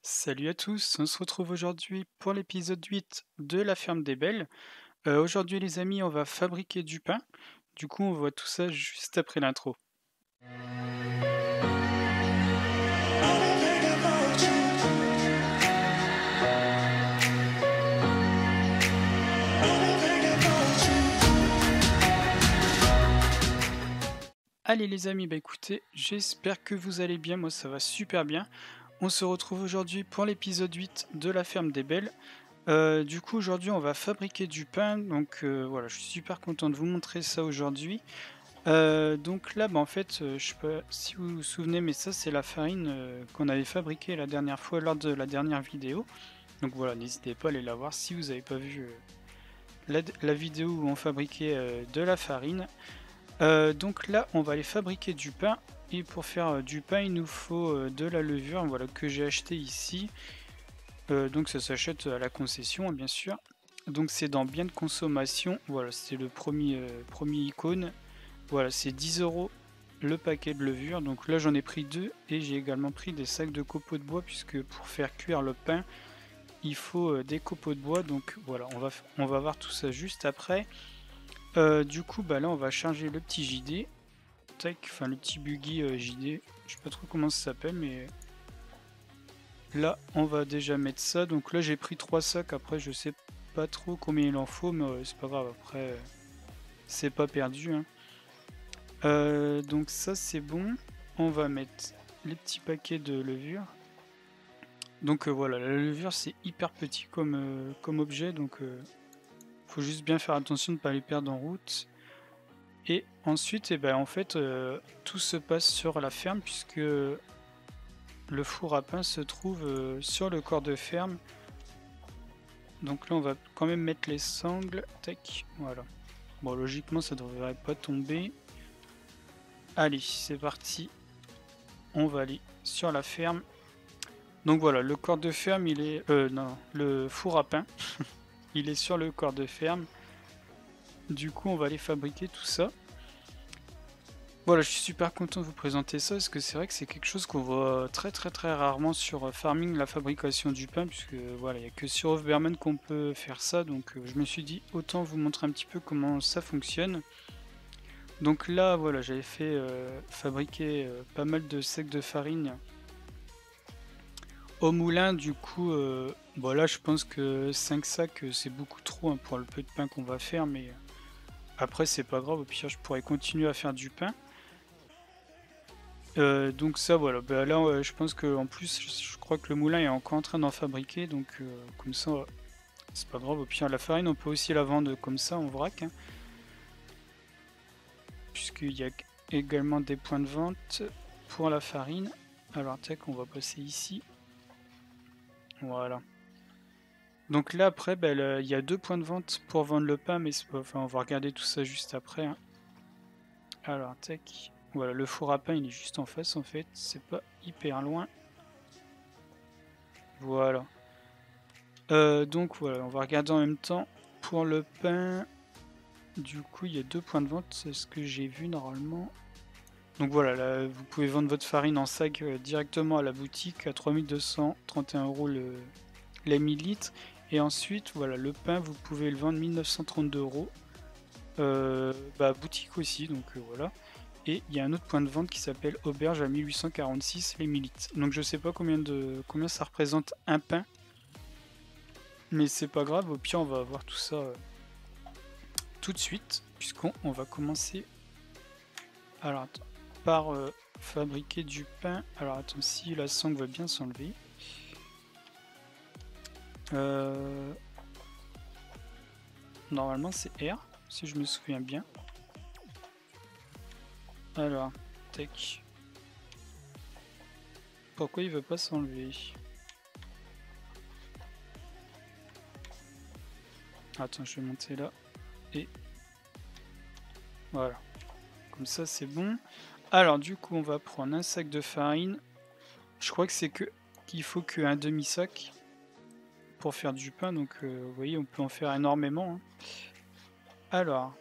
Salut à tous, on se retrouve aujourd'hui pour l'épisode 8 de la ferme des Belles. Aujourd'hui les amis, on va fabriquer du pain. Du coup, on voit tout ça juste après l'intro. Allez les amis, bah écoutez, j'espère que vous allez bien, moi ça va super bien. On se retrouve aujourd'hui pour l'épisode 8 de la ferme des Belles. Du coup aujourd'hui on va fabriquer du pain, donc voilà, je suis super content de vous montrer ça aujourd'hui. Donc là, bah, en fait, je sais pas si vous vous souvenez, mais ça, c'est la farine, qu'on avait fabriquée la dernière fois lors de la dernière vidéo. Donc voilà, n'hésitez pas à aller la voir si vous n'avez pas vu, la vidéo où on fabriquait, de la farine. Donc là, on va aller fabriquer du pain et pour faire, du pain, il nous faut, de la levure, voilà, que j'ai acheté ici. Donc ça s'achète à la concession, hein, bien sûr. Donc c'est dans biens de consommation, voilà, c'est le premier icône. Voilà, c'est 10 € le paquet de levure. Donc là, j'en ai pris deux et j'ai également pris des sacs de copeaux de bois puisque pour faire cuire le pain, il faut des copeaux de bois. Donc voilà, on va voir tout ça juste après. Du coup, bah là, on va charger le petit JD. Tac, enfin le petit buggy JD. Je sais pas trop comment ça s'appelle, mais là, on va déjà mettre ça. Donc là, j'ai pris 3 sacs. Après, je sais pas trop combien il en faut, mais c'est pas grave. Après, c'est pas perdu, hein. Donc ça c'est bon. On va mettre les petits paquets de levure. Donc voilà, la levure c'est hyper petit comme objet, donc faut juste bien faire attention de ne pas les perdre en route. Et ensuite, eh ben, en fait, tout se passe sur la ferme puisque le four à pain se trouve sur le corps de ferme. Donc là on va quand même mettre les sangles. Tac, voilà. Bon, logiquement ça devrait pas tomber. Allez, c'est parti. On va aller sur la ferme. Donc voilà, le corps de ferme, il est, non, le four à pain, il est sur le corps de ferme. Du coup, on va aller fabriquer tout ça. Voilà, je suis super content de vous présenter ça, parce que c'est vrai que c'est quelque chose qu'on voit très très très rarement sur Farming, la fabrication du pain, puisque voilà, il n'y a que sur Overman qu'on peut faire ça, donc je me suis dit autant vous montrer un petit peu comment ça fonctionne. Donc là, voilà, j'avais fait fabriquer pas mal de sacs de farine au moulin. Du coup, bon là je pense que 5 sacs, c'est beaucoup trop, hein, pour le peu de pain qu'on va faire, mais après c'est pas grave, au pire je pourrais continuer à faire du pain. Donc ça voilà, bah là, je pense qu'en plus je crois que le moulin est encore en train d'en fabriquer, donc comme ça, c'est pas grave, au pire la farine on peut aussi la vendre comme ça en vrac, hein, puisqu'il y a également des points de vente pour la farine. Alors tac, on va passer ici, voilà. Donc là après, bah, il y a 2 points de vente pour vendre le pain, mais c'est pas, enfin on va regarder tout ça juste après, hein. Alors tac, voilà, le four à pain il est juste en face en fait, c'est pas hyper loin. Voilà. Donc voilà, on va regarder en même temps pour le pain. Du coup, il y a 2 points de vente, c'est ce que j'ai vu normalement. Donc voilà, là, vous pouvez vendre votre farine en sac directement à la boutique à 3231 € les 1000 litres. Et ensuite, voilà, le pain, vous pouvez le vendre 1932 €. Bah, boutique aussi, donc voilà. Et il y a un autre point de vente qui s'appelle Auberge à 1846 les 1000 litres. Donc je sais pas combien ça représente un pain. Mais c'est pas grave, au pire on va voir tout ça tout de suite, puisqu'on va commencer alors, attends, par fabriquer du pain. Alors attends, si la sangle va bien s'enlever. Euh, Normalement c'est R, si je me souviens bien. Alors, tac. Pourquoi il veut pas s'enlever? Attends, je vais monter là. Et voilà. Comme ça c'est bon. Alors du coup on va prendre un sac de farine. Je crois que c'est que qu'il faut qu'un demi-sac pour faire du pain, donc vous voyez on peut en faire énormément, hein. Alors,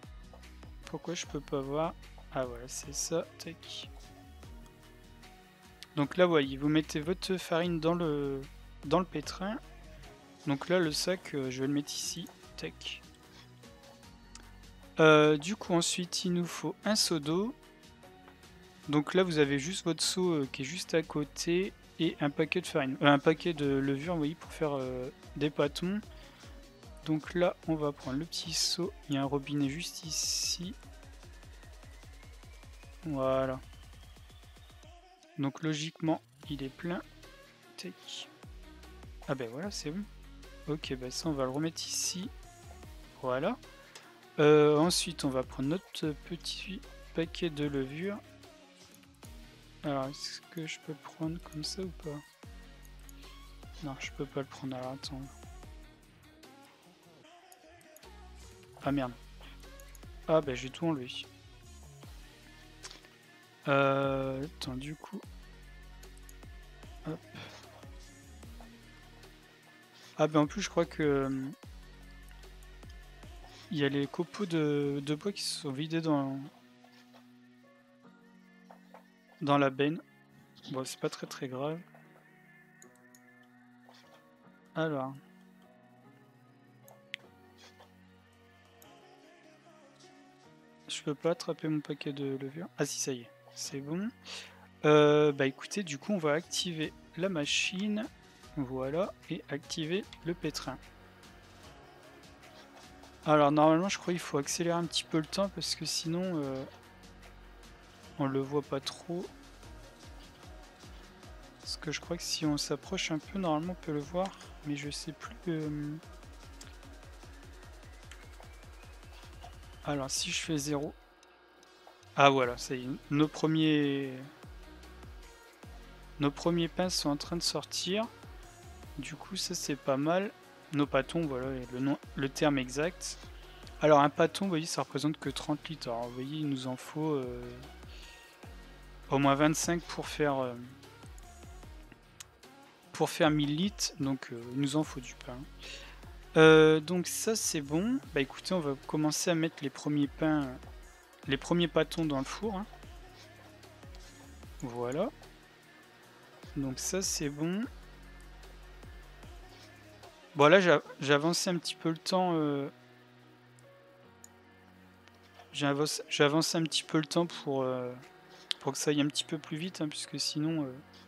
pourquoi je peux pas voir? Ah voilà, c'est ça, tac. Donc là, voyez, vous mettez votre farine dans le pétrin. Donc là, le sac, je vais le mettre ici. Tac. Du coup, ensuite, il nous faut un seau d'eau. Donc là, vous avez juste votre seau qui est juste à côté et un paquet de farine, un paquet de levure, vous voyez, pour faire des pâtons. Donc là, on va prendre le petit seau. Il y a un robinet juste ici. Voilà. Donc logiquement, il est plein. Tac. Ah ben voilà, c'est bon. Ok, bah ça, on va le remettre ici. Voilà. Ensuite, on va prendre notre petit paquet de levure. Alors, est-ce que je peux le prendre comme ça ou pas? Non, je peux pas le prendre. Alors, attends. Ah merde. Ah bah, j'ai tout enlevé. Attends, du coup. Hop. Ah bah, en plus, je crois que... il y a les copeaux de bois qui se sont vidés dans la benne. Bon, c'est pas très grave. Alors. Je peux pas attraper mon paquet de levure. Ah si, ça y est, c'est bon. Bah écoutez, du coup, on va activer la machine. Voilà, et activer le pétrin. Alors normalement, je crois qu'il faut accélérer un petit peu le temps parce que sinon, on le voit pas trop. Parce que je crois que si on s'approche un peu, normalement, on peut le voir. Mais je sais plus... Alors, si je fais 0... Ah voilà, ça y est, nos premiers pains sont en train de sortir. Du coup, ça c'est pas mal. Nos pâtons, voilà le terme exact. Alors un pâton, vous voyez, ça représente que 30 litres. Alors vous voyez, il nous en faut au moins 25 pour faire 1000 litres. Donc il nous en faut du pain. Donc ça c'est bon. Bah écoutez, on va commencer à mettre les premiers pains, les premiers pâtons dans le four. Hein. Voilà. Donc ça c'est bon. Bon là j'ai avancé un petit peu le temps. J'ai avancé un petit peu le temps pour que ça aille un petit peu plus vite, hein, puisque sinon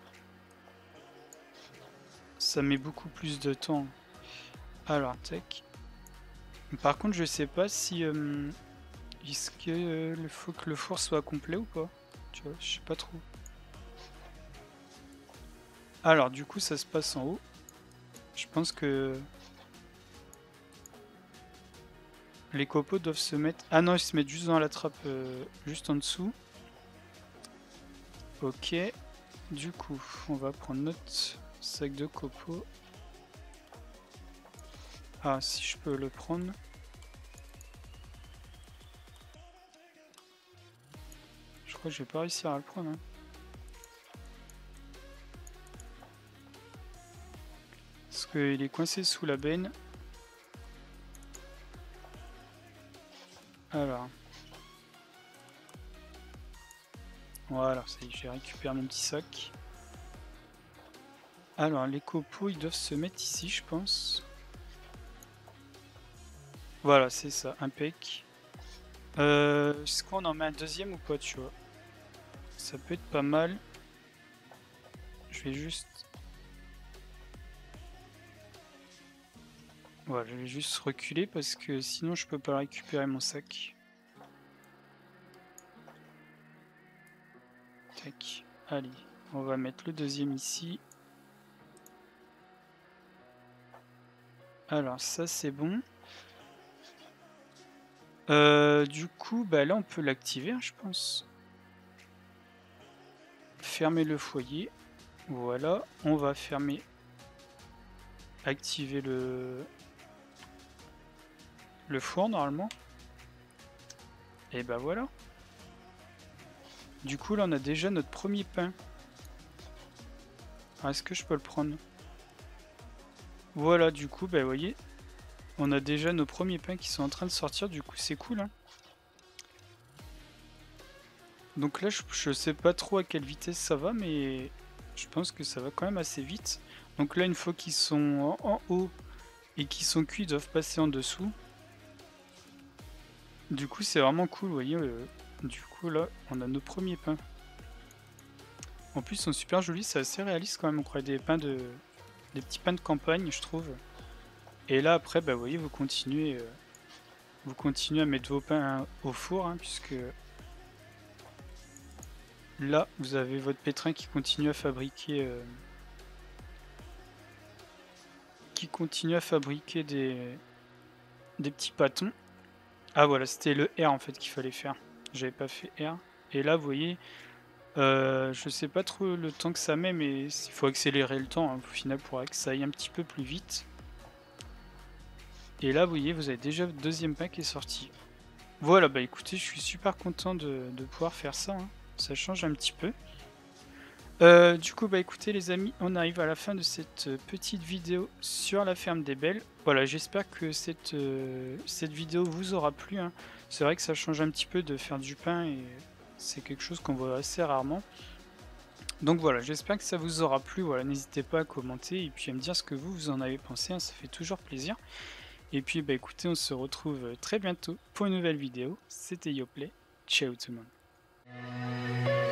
ça met beaucoup plus de temps. Alors tac. Par contre je sais pas si est-ce que faut que le four soit complet ou pas. Tu vois, je sais pas trop. Alors du coup ça se passe en haut. Je pense que les copeaux doivent se mettre... Ah non, ils se mettent juste dans la trappe, juste en dessous. Ok. Du coup, on va prendre notre sac de copeaux. Ah, si je peux le prendre. Je crois que je vais pas réussir à le prendre. Hein. Parce qu'il est coincé sous la benne. Alors. Voilà, ça y est, j'ai récupéré mon petit sac. Alors, les copeaux, ils doivent se mettre ici, je pense. Voilà, c'est ça, impec. Est-ce qu'on en met un deuxième ou pas, tu vois? Ça peut être pas mal. Je vais juste... Voilà, je vais juste reculer parce que sinon je peux pas récupérer mon sac. Tac. Allez, on va mettre le deuxième ici. Alors ça c'est bon. Du coup, bah là on peut l'activer, hein, je pense. Fermer le foyer. Voilà, on va fermer, activer le four normalement. Et bah voilà. Du coup là on a déjà notre premier pain. Est-ce que je peux le prendre? Voilà, du coup, bah vous voyez, on a déjà nos premiers pains qui sont en train de sortir, du coup c'est cool. Hein. Donc là je sais pas trop à quelle vitesse ça va, mais Je pense que ça va quand même assez vite. Donc là, une fois qu'ils sont en haut et qu'ils sont cuits, ils doivent passer en dessous. Du coup, c'est vraiment cool, vous voyez. Du coup, là, on a nos premiers pains. En plus, ils sont super jolis, c'est assez réaliste quand même. On croirait des petits pains de campagne, je trouve. Et là, après, bah, vous voyez, vous continuez à mettre vos pains au four, hein, puisque là, vous avez votre pétrin qui continue à fabriquer, des petits pâtons. Ah voilà, c'était le R en fait qu'il fallait faire. J'avais pas fait R. Et là, vous voyez, je sais pas trop le temps que ça met, mais il faut accélérer le temps, hein, au final, pour que ça aille un petit peu plus vite. Et là, vous voyez, vous avez déjà votre deuxième pain qui est sorti. Voilà, bah écoutez, je suis super content de pouvoir faire ça, hein. Ça change un petit peu. Du coup, bah écoutez les amis, on arrive à la fin de cette petite vidéo sur la ferme des Belles. Voilà, j'espère que cette vidéo vous aura plu, hein. C'est vrai que ça change un petit peu de faire du pain et c'est quelque chose qu'on voit assez rarement. Donc voilà, j'espère que ça vous aura plu. Voilà, n'hésitez pas à commenter et puis à me dire ce que vous en avez pensé, hein, ça fait toujours plaisir. Et puis bah écoutez, on se retrouve très bientôt pour une nouvelle vidéo. C'était Yoplay. Ciao tout le monde.